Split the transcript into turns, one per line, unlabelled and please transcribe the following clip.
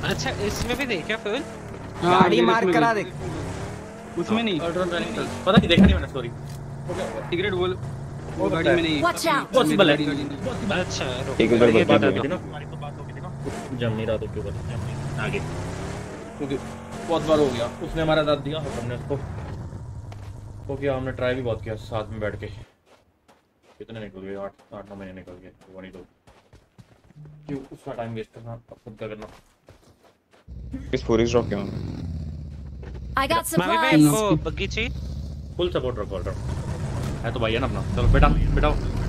अच्छा इसमें भी देखा फिर
गाड़ी मार्क करा देख
उसमें नहीं
अल्ट्रॉन पता नहीं देखा नहीं मैंने स्टोरी
सिगरेट बोल वो गाड़ी में नहीं
पॉसिबल है
अच्छा
एक उधर
ये बात
बच्चा
होगी थी ना हमारी तो बात होगी थी ना जम नहीं रहा तो क्यों कर आगे क्योंकि बहुत बार हो गया उसने हमारा साथ दिया हमने उसको तो क्या हमने ट्राई भी बहुत किया साथ में बैठ के कितने निकल गए 8-9 महीने निकल गए वो नहीं तो क्यों उसका टाइम वेस्ट करना अब खुद का करना
इस फोरिस ड्रॉप क्यों
I got
मावी भाई
supplies.
को बग्गी चाहिए
फुल सपोर्ट रखो है तो भाई है ना अपना चलो बेटा